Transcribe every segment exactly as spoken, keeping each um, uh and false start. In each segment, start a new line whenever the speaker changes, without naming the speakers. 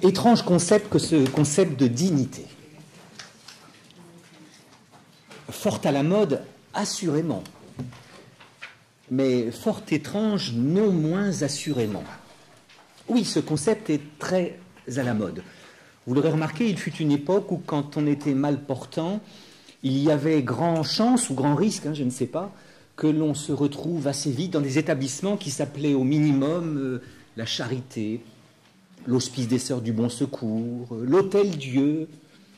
Étrange concept que ce concept de dignité. Fort à la mode, assurément, mais fort étrange, non moins assurément. Oui, ce concept est très à la mode. Vous l'aurez remarqué, il fut une époque où, quand on était mal portant, il y avait grand chance ou grand risque, hein, je ne sais pas, que l'on se retrouve assez vite dans des établissements qui s'appelaient au minimum euh, la charité, l'hospice des Sœurs du Bon Secours, euh, l'Hôtel Dieu,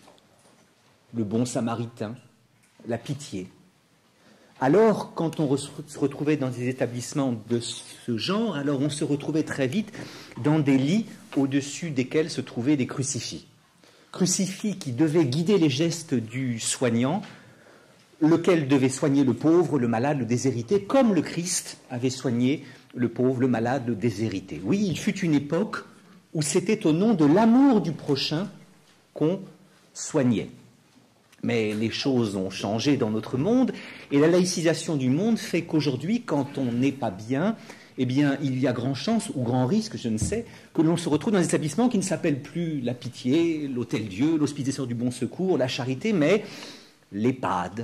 le Bon Samaritain, la Pitié. Alors, quand on se retrouvait dans des établissements de ce genre, alors on se retrouvait très vite dans des lits au-dessus desquels se trouvaient des crucifix. Crucifix qui devaient guider les gestes du soignant, lequel devait soigner le pauvre, le malade, le déshérité, comme le Christ avait soigné le pauvre, le malade, le déshérité. Oui, il fut une époque où c'était au nom de l'amour du prochain qu'on soignait. Mais les choses ont changé dans notre monde, et la laïcisation du monde fait qu'aujourd'hui, quand on n'est pas bien, eh bien, il y a grand chance, ou grand risque, je ne sais, que l'on se retrouve dans des établissements qui ne s'appellent plus la Pitié, l'Hôtel Dieu, l'Hospice des Sœurs du Bon Secours, la Charité, mais l'EHPAD,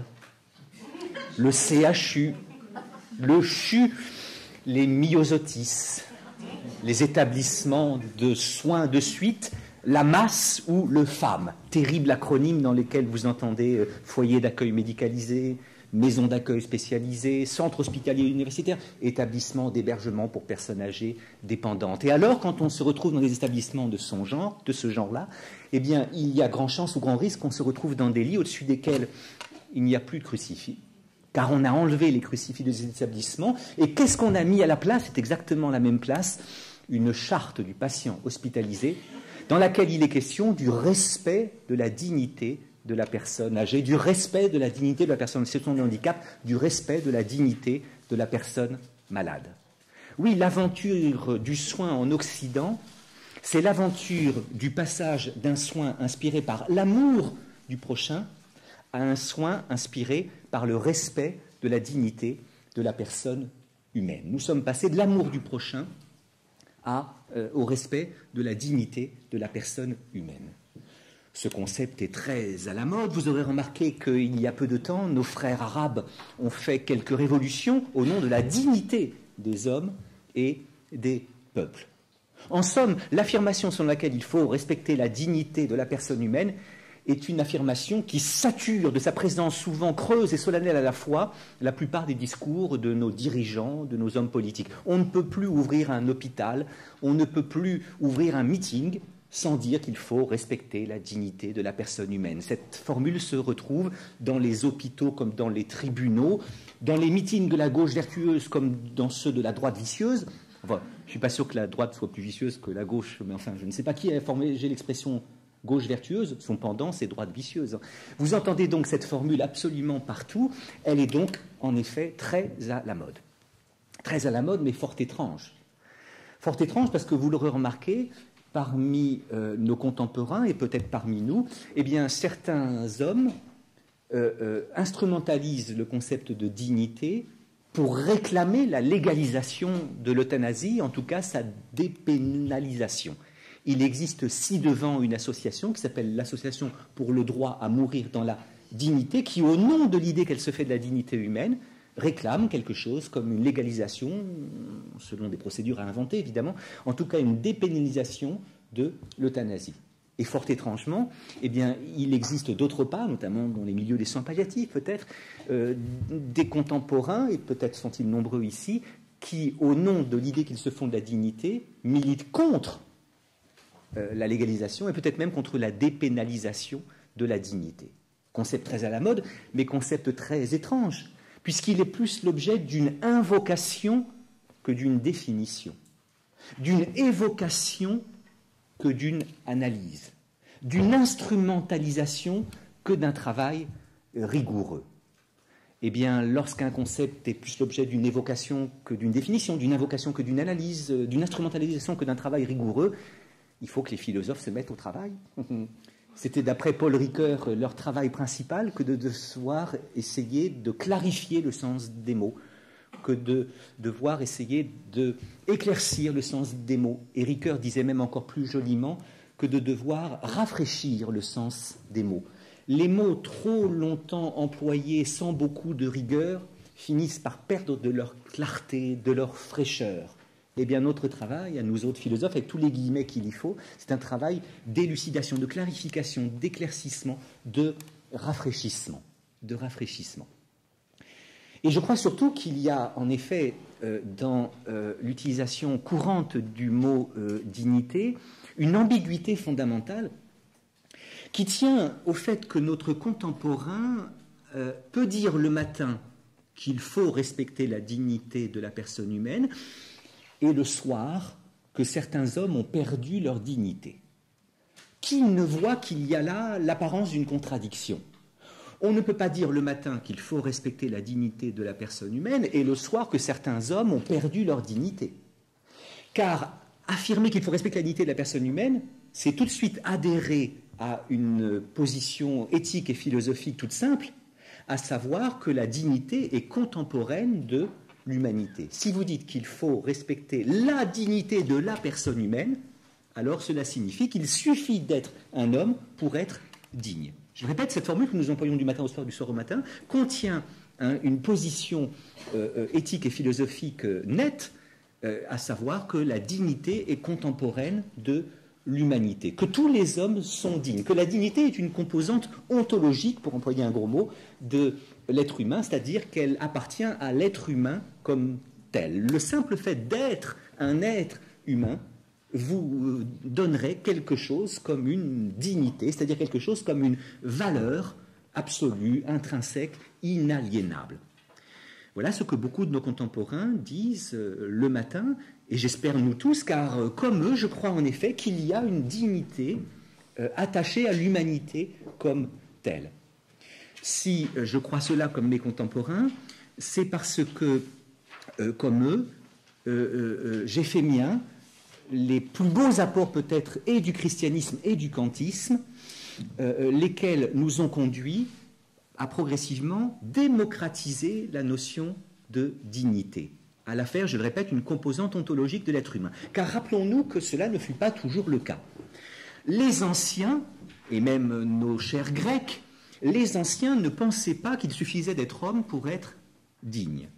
le C H U, le C H U, les myosotis, les établissements de soins de suite, la masse ou le F A M, terrible acronyme dans lesquels vous entendez euh, foyer d'accueil médicalisé, maison d'accueil spécialisée, centre hospitalier universitaire, établissement d'hébergement pour personnes âgées dépendantes. Et alors, quand on se retrouve dans des établissements de son genre, de ce genre-là, eh bien, il y a grand chance ou grand risque qu'on se retrouve dans des lits au-dessus desquels il n'y a plus de crucifix, car on a enlevé les crucifix des établissements. Et qu'est-ce qu'on a mis à la place? C'est exactement la même place, une charte du patient hospitalisé, dans laquelle il est question du respect de la dignité de la personne âgée, du respect de la dignité de la personne en situation de handicap, du respect de la dignité de la personne malade. Oui, l'aventure du soin en Occident, c'est l'aventure du passage d'un soin inspiré par l'amour du prochain à un soin inspiré par le respect de la dignité de la personne humaine. Nous sommes passés de l'amour du prochain à, euh, au respect de la dignité de la personne humaine. Ce concept est très à la mode. Vous aurez remarqué qu'il y a peu de temps, nos frères arabes ont fait quelques révolutions au nom de la dignité des hommes et des peuples. En somme, l'affirmation selon laquelle il faut respecter la dignité de la personne humaine est une affirmation qui sature de sa présence souvent creuse et solennelle à la fois la plupart des discours de nos dirigeants, de nos hommes politiques. On ne peut plus ouvrir un hôpital, on ne peut plus ouvrir un meeting sans dire qu'il faut respecter la dignité de la personne humaine. Cette formule se retrouve dans les hôpitaux comme dans les tribunaux, dans les meetings de la gauche vertueuse comme dans ceux de la droite vicieuse. Enfin, je ne suis pas sûr que la droite soit plus vicieuse que la gauche, mais enfin, je ne sais pas qui a formé, j'ai l'expression gauche vertueuse, son pendant, c'est droite vicieuse. Vous entendez donc cette formule absolument partout, elle est donc en effet très à la mode. Très à la mode, mais fort étrange. Fort étrange parce que vous l'aurez remarqué, parmi euh, nos contemporains et peut-être parmi nous, eh bien, certains hommes euh, euh, instrumentalisent le concept de dignité pour réclamer la légalisation de l'euthanasie, en tout cas sa dépénalisation. Il existe ci-devant une association qui s'appelle l'Association pour le droit à mourir dans la dignité, qui, au nom de l'idée qu'elle se fait de la dignité humaine, réclame quelque chose comme une légalisation, selon des procédures à inventer évidemment, en tout cas une dépénalisation de l'euthanasie. Et fort étrangement, eh bien, il existe d'autre part, notamment dans les milieux des soins palliatifs peut-être, euh, des contemporains, et peut-être sont-ils nombreux ici, qui, au nom de l'idée qu'ils se font de la dignité, militent contre euh, la légalisation et peut-être même contre la dépénalisation de la dignité. Concept très à la mode, mais concept très étrange, puisqu'il est plus l'objet d'une invocation que d'une définition, d'une évocation que d'une analyse, d'une instrumentalisation que d'un travail rigoureux. Eh bien, lorsqu'un concept est plus l'objet d'une évocation que d'une définition, d'une invocation que d'une analyse, d'une instrumentalisation que d'un travail rigoureux, il faut que les philosophes se mettent au travail. C'était, d'après Paul Ricoeur, leur travail principal que de devoir essayer de clarifier le sens des mots, que de devoir essayer d'éclaircir le sens des mots. Et Ricoeur disait même encore plus joliment que de devoir rafraîchir le sens des mots. Les mots trop longtemps employés sans beaucoup de rigueur finissent par perdre de leur clarté, de leur fraîcheur. Eh bien, notre travail, à nous autres philosophes, avec tous les guillemets qu'il y faut, c'est un travail d'élucidation, de clarification, d'éclaircissement, de rafraîchissement, de rafraîchissement. Et je crois surtout qu'il y a, en effet, euh, dans euh, l'utilisation courante du mot euh, dignité, une ambiguïté fondamentale qui tient au fait que notre contemporain euh, peut dire le matin qu'il faut respecter la dignité de la personne humaine, et le soir que certains hommes ont perdu leur dignité. Qui ne voit qu'il y a là l'apparence d'une contradiction? On ne peut pas dire le matin qu'il faut respecter la dignité de la personne humaine et le soir que certains hommes ont perdu leur dignité. Car affirmer qu'il faut respecter la dignité de la personne humaine, c'est tout de suite adhérer à une position éthique et philosophique toute simple, à savoir que la dignité est contemporaine de l'humanité. Si vous dites qu'il faut respecter la dignité de la personne humaine, alors cela signifie qu'il suffit d'être un homme pour être digne. Je répète, cette formule que nous employons du matin au soir, du soir au matin, contient hein, une position euh, éthique et philosophique euh, nette, euh, à savoir que la dignité est contemporaine de l'humanité, que tous les hommes sont dignes, que la dignité est une composante ontologique, pour employer un gros mot, de l'être humain, c'est-à-dire qu'elle appartient à l'être humain comme tel. Le simple fait d'être un être humain vous donnerait quelque chose comme une dignité, c'est-à-dire quelque chose comme une valeur absolue, intrinsèque, inaliénable. Voilà ce que beaucoup de nos contemporains disent le matin, et j'espère nous tous, car comme eux, je crois en effet qu'il y a une dignité attachée à l'humanité comme telle. Si je crois cela comme mes contemporains, c'est parce que, euh, comme eux, euh, euh, j'ai fait mien les plus beaux apports peut-être et du christianisme et du kantisme, euh, lesquels nous ont conduits à progressivement démocratiser la notion de dignité, à la faire, je le répète, une composante ontologique de l'être humain. Car rappelons-nous que cela ne fut pas toujours le cas. Les anciens, et même nos chers Grecs, les anciens ne pensaient pas qu'il suffisait d'être homme pour être digne.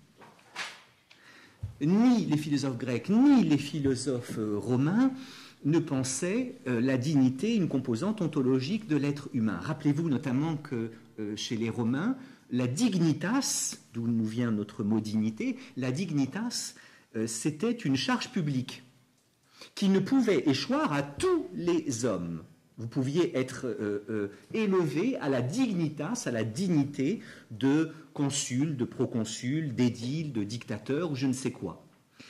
Ni les philosophes grecs, ni les philosophes romains ne pensaient euh, la dignité une composante ontologique de l'être humain. Rappelez-vous notamment que euh, chez les Romains, la dignitas, d'où nous vient notre mot dignité, la dignitas, euh, c'était une charge publique qui ne pouvait échoir à tous les hommes. Vous pouviez être euh, euh, élevé à la dignitas, à la dignité de consul, de proconsul, d'édile, de dictateur ou je ne sais quoi.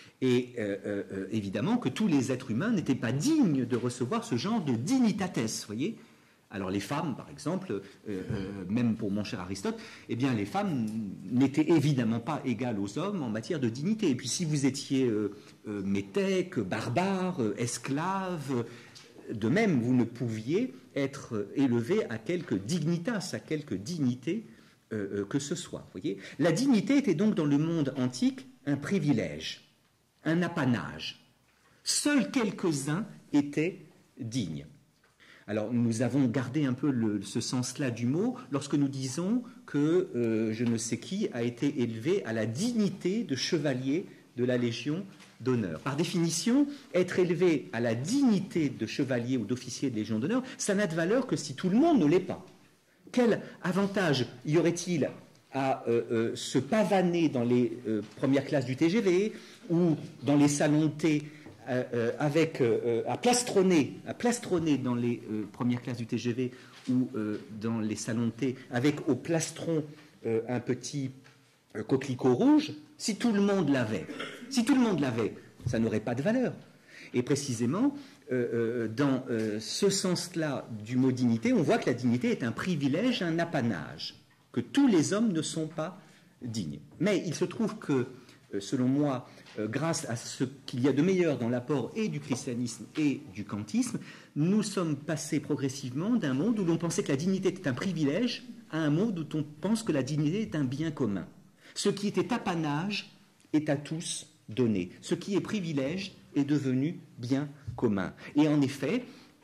Et euh, euh, évidemment que tous les êtres humains n'étaient pas dignes de recevoir ce genre de dignitates, voyez. Alors les femmes, par exemple, euh, euh, même pour mon cher Aristote, eh bien les femmes n'étaient évidemment pas égales aux hommes en matière de dignité. Et puis si vous étiez euh, euh, métèque, barbare, euh, esclave, de même, vous ne pouviez être élevé à quelque dignitas, à quelque dignité euh, que ce soit. Voyez, la dignité était donc dans le monde antique un privilège, un apanage. Seuls quelques-uns étaient dignes. Alors, nous avons gardé un peu le, ce sens-là du mot lorsque nous disons que euh, je ne sais qui a été élevé à la dignité de chevalier de la Légion d'honneur. Par définition, être élevé à la dignité de chevalier ou d'officier de Légion d'honneur, ça n'a de valeur que si tout le monde ne l'est pas. Quel avantage y aurait-il à euh, euh, se pavaner dans les euh, premières classes du T G V ou dans les salons de thé euh, euh, avec, euh, à plastronner, à plastronner dans les euh, premières classes du T G V ou euh, dans les salons de thé avec au plastron euh, un petit euh, coquelicot rouge, si tout le monde l'avait. Si tout le monde l'avait, ça n'aurait pas de valeur. Et précisément, euh, euh, dans euh, ce sens-là du mot dignité, on voit que la dignité est un privilège, un apanage, que tous les hommes ne sont pas dignes. Mais il se trouve que, euh, selon moi, euh, grâce à ce qu'il y a de meilleur dans l'apport et du christianisme et du kantisme, nous sommes passés progressivement d'un monde où l'on pensait que la dignité était un privilège à un monde où on pense que la dignité est un bien commun. Ce qui était apanage est à tous donné. Ce qui est privilège est devenu bien commun. Et en effet,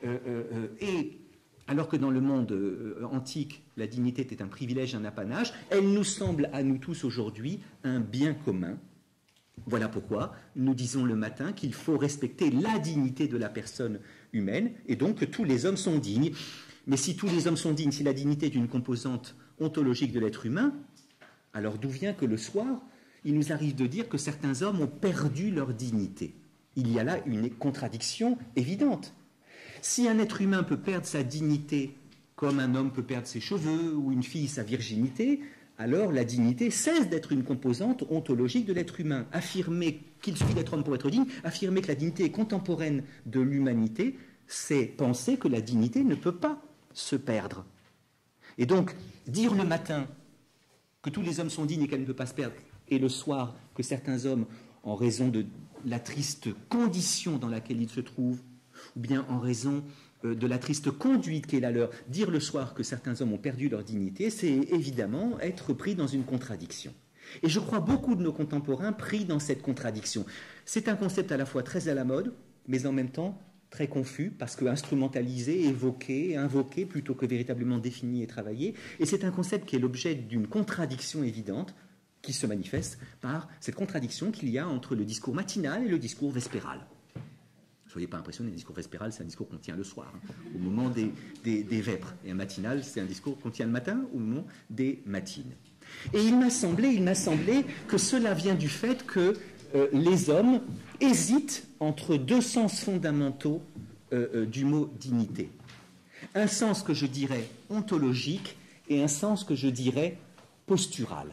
euh, euh, et alors que dans le monde euh, antique, la dignité était un privilège, un apanage, elle nous semble à nous tous aujourd'hui un bien commun. Voilà pourquoi nous disons le matin qu'il faut respecter la dignité de la personne humaine et donc que tous les hommes sont dignes. Mais si tous les hommes sont dignes, si la dignité est une composante ontologique de l'être humain, alors d'où vient que le soir, il nous arrive de dire que certains hommes ont perdu leur dignité? Il y a là une contradiction évidente. Si un être humain peut perdre sa dignité comme un homme peut perdre ses cheveux ou une fille sa virginité, alors la dignité cesse d'être une composante ontologique de l'être humain. Affirmer qu'il suffit d'être homme pour être digne, affirmer que la dignité est contemporaine de l'humanité, c'est penser que la dignité ne peut pas se perdre. Et donc, dire le matin que tous les hommes sont dignes et qu'elle ne peut pas se perdre, et le soir que certains hommes, en raison de la triste condition dans laquelle ils se trouvent, ou bien en raison euh, de la triste conduite qui est la leur, dire le soir que certains hommes ont perdu leur dignité, c'est évidemment être pris dans une contradiction. Et je crois beaucoup de nos contemporains pris dans cette contradiction. C'est un concept à la fois très à la mode, mais en même temps très confus, parce que instrumentalisé, évoqué, invoqué, plutôt que véritablement défini et travaillé. Et c'est un concept qui est l'objet d'une contradiction évidente, qui se manifeste par cette contradiction qu'il y a entre le discours matinal et le discours vespéral. Ne soyez pas impressionnés, un discours vespéral, c'est un discours qu'on tient le soir, hein, au moment des, des, des vêpres. Et un matinal, c'est un discours qu'on tient le matin, au moment des matines. Et il m'a semblé, il m'a semblé que cela vient du fait que euh, les hommes hésitent entre deux sens fondamentaux euh, euh, du mot dignité. Un sens que je dirais ontologique et un sens que je dirais postural.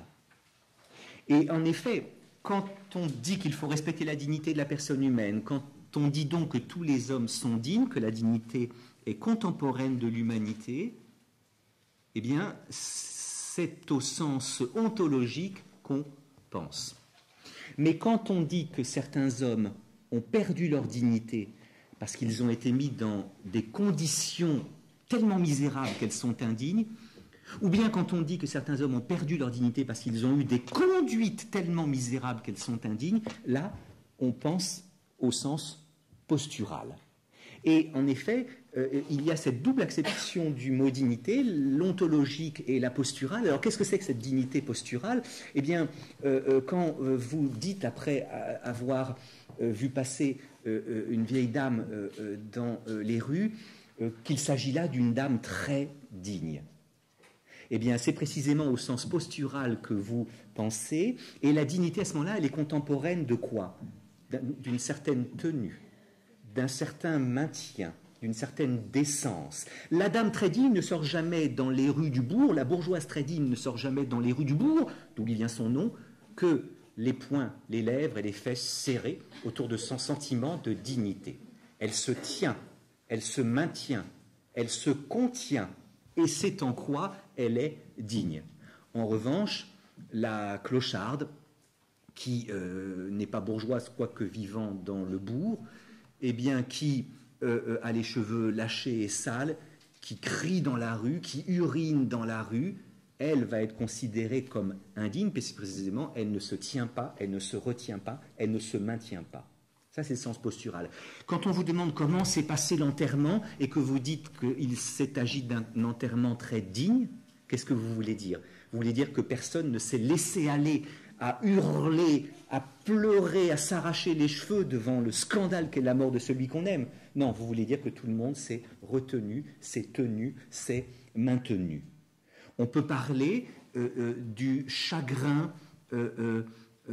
Et en effet, quand on dit qu'il faut respecter la dignité de la personne humaine, quand on dit donc que tous les hommes sont dignes, que la dignité est contemporaine de l'humanité, eh bien, c'est au sens ontologique qu'on pense. Mais quand on dit que certains hommes ont perdu leur dignité parce qu'ils ont été mis dans des conditions tellement misérables qu'elles sont indignes, ou bien quand on dit que certains hommes ont perdu leur dignité parce qu'ils ont eu des conduites tellement misérables qu'elles sont indignes, là, on pense au sens postural. Et en effet, euh, il y a cette double acception du mot dignité, l'ontologique et la posturale. Alors qu'est-ce que c'est que cette dignité posturale? Eh bien, euh, euh, quand euh, vous dites, après avoir euh, vu passer euh, une vieille dame euh, euh, dans euh, les rues, euh, qu'il s'agit là d'une dame très digne, eh bien, c'est précisément au sens postural que vous pensez. Et la dignité, à ce moment-là, elle est contemporaine de quoi? D'une certaine tenue, d'un certain maintien, d'une certaine décence. La dame très digne ne sort jamais dans les rues du bourg, la bourgeoise très digne ne sort jamais dans les rues du bourg, d'où il vient son nom, que les poings, les lèvres et les fesses serrées autour de son sentiment de dignité. Elle se tient, elle se maintient, elle se contient, et c'est en quoi elle est digne. En revanche, la clocharde, qui euh, n'est pas bourgeoise, quoique vivant dans le bourg, eh bien, qui euh, a les cheveux lâchés et sales, qui crie dans la rue, qui urine dans la rue, elle va être considérée comme indigne, parce que précisément, elle ne se tient pas, elle ne se retient pas, elle ne se maintient pas. Ça, c'est le sens postural. Quand on vous demande comment s'est passé l'enterrement et que vous dites qu'il s'est agi d'un enterrement très digne, qu'est-ce que vous voulez dire? Vous voulez dire que personne ne s'est laissé aller à hurler, à pleurer, à s'arracher les cheveux devant le scandale qu'est la mort de celui qu'on aime? Non, vous voulez dire que tout le monde s'est retenu, s'est tenu, s'est maintenu. On peut parler euh, euh, du chagrin euh, euh,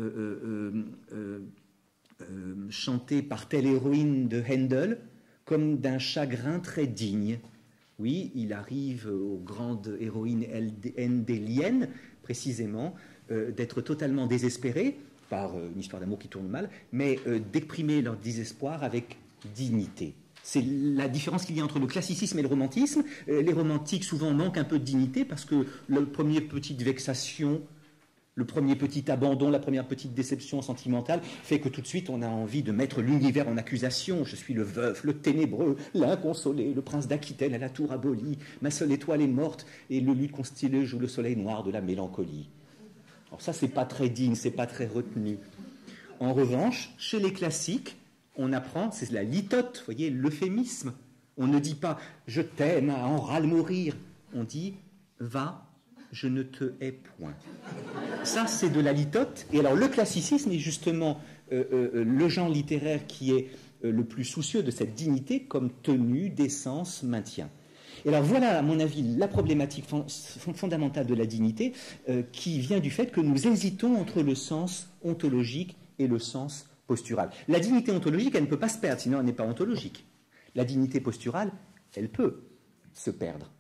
euh, euh, euh, euh, chanté par telle héroïne de Handel comme d'un chagrin très digne. Oui, il arrive aux grandes héroïnes handéliennes, précisément, euh, d'être totalement désespérées par euh, une histoire d'amour qui tourne mal, mais euh, d'exprimer leur désespoir avec dignité. C'est la différence qu'il y a entre le classicisme et le romantisme. Euh, les romantiques, souvent, manquent un peu de dignité parce que la première petite vexation, le premier petit abandon, la première petite déception sentimentale fait que tout de suite on a envie de mettre l'univers en accusation. Je suis le veuf, le ténébreux, l'inconsolé, le prince d'Aquitaine à la tour abolie, ma seule étoile est morte et le luth constellé joue le soleil noir de la mélancolie. Alors ça, c'est pas très digne, c'est pas très retenu. En revanche, chez les classiques, on apprend, c'est la litote, vous voyez, l'euphémisme. On ne dit pas « je t'aime à en ras le mourir ». On dit « va, je ne te hais point ». Ça, c'est de la litote. Et alors, le classicisme est justement euh, euh, le genre littéraire qui est euh, le plus soucieux de cette dignité comme tenue, décence, maintien. Et alors, voilà, à mon avis, la problématique fondamentale de la dignité euh, qui vient du fait que nous hésitons entre le sens ontologique et le sens postural. La dignité ontologique, elle ne peut pas se perdre, sinon elle n'est pas ontologique. La dignité posturale, elle peut se perdre.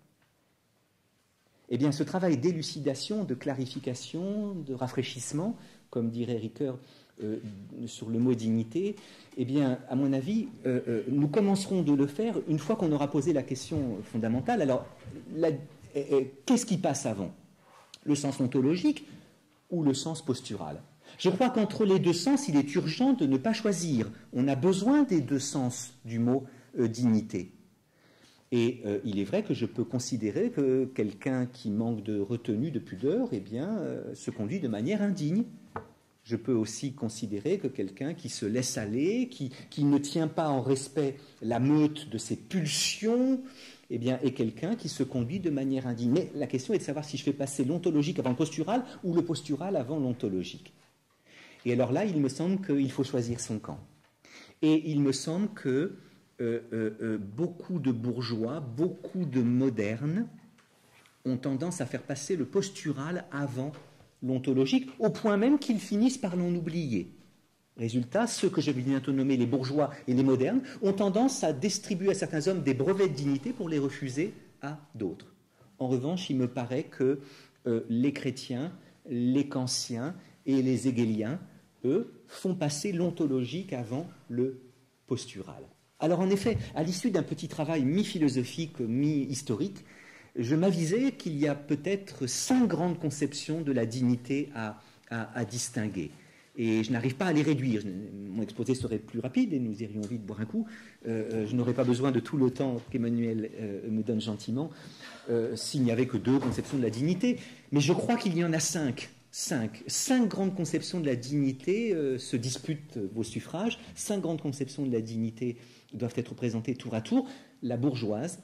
Eh bien, ce travail d'élucidation, de clarification, de rafraîchissement, comme dirait Ricoeur euh, sur le mot dignité, eh bien, à mon avis, euh, euh, nous commencerons de le faire une fois qu'on aura posé la question fondamentale. Alors, la, euh, qu'est-ce qui passe avant? Le sens ontologique ou le sens postural? Je crois qu'entre les deux sens, il est urgent de ne pas choisir. On a besoin des deux sens du mot euh, dignité. Et euh, il est vrai que je peux considérer que quelqu'un qui manque de retenue, de pudeur, eh bien, euh, se conduit de manière indigne. Je peux aussi considérer que quelqu'un qui se laisse aller, qui, qui ne tient pas en respect la meute de ses pulsions, eh bien, est quelqu'un qui se conduit de manière indigne. Mais la question est de savoir si je fais passer l'ontologique avant le postural ou le postural avant l'ontologique. Et alors là, il me semble qu'il faut choisir son camp. Et il me semble que Euh, euh, euh, beaucoup de bourgeois, beaucoup de modernes ont tendance à faire passer le postural avant l'ontologique, au point même qu'ils finissent par l'en oublier. Résultat, ceux que je vais bientôt nommer les bourgeois et les modernes ont tendance à distribuer à certains hommes des brevets de dignité pour les refuser à d'autres. En revanche, il me paraît que euh, les chrétiens, les kantiens et les hegéliens, eux, font passer l'ontologique avant le postural. Alors en effet, à l'issue d'un petit travail mi-philosophique, mi-historique, je m'avisais qu'il y a peut-être cinq grandes conceptions de la dignité à, à, à distinguer. Et je n'arrive pas à les réduire. Mon exposé serait plus rapide et nous irions vite boire un coup. Euh, je n'aurais pas besoin de tout le temps qu'Emmanuel euh, me donne gentiment euh, s'il n'y avait que deux conceptions de la dignité. Mais je crois qu'il y en a cinq. Cinq. Cinq grandes conceptions de la dignité euh, se disputent vos suffrages. Cinq grandes conceptions de la dignité doivent être présentées tour à tour. La bourgeoise,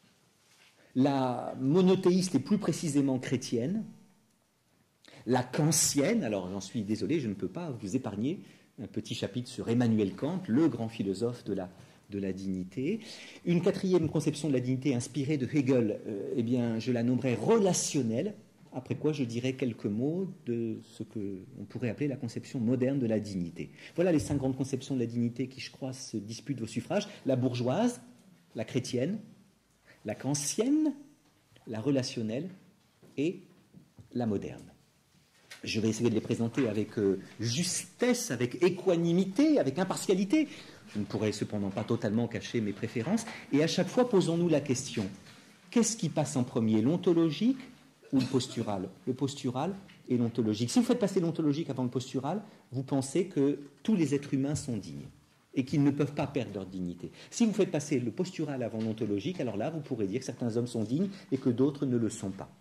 la monothéiste et plus précisément chrétienne, la kantienne, alors j'en suis désolé, je ne peux pas vous épargner un petit chapitre sur Emmanuel Kant, le grand philosophe de la, de la dignité. Une quatrième conception de la dignité inspirée de Hegel, euh, eh bien, je la nommerai relationnelle. Après quoi, je dirai quelques mots de ce qu'on pourrait appeler la conception moderne de la dignité. Voilà les cinq grandes conceptions de la dignité qui, je crois, se disputent vos suffrages. La bourgeoise, la chrétienne, la kantienne, la relationnelle et la moderne. Je vais essayer de les présenter avec euh, justesse, avec équanimité, avec impartialité. Je ne pourrai cependant pas totalement cacher mes préférences. Et à chaque fois, posons-nous la question, qu'est-ce qui passe en premier, l'ontologique ou le postural? Le postural et l'ontologique. Si vous faites passer l'ontologique avant le postural, vous pensez que tous les êtres humains sont dignes et qu'ils ne peuvent pas perdre leur dignité. Si vous faites passer le postural avant l'ontologique, alors là, vous pourrez dire que certains hommes sont dignes et que d'autres ne le sont pas.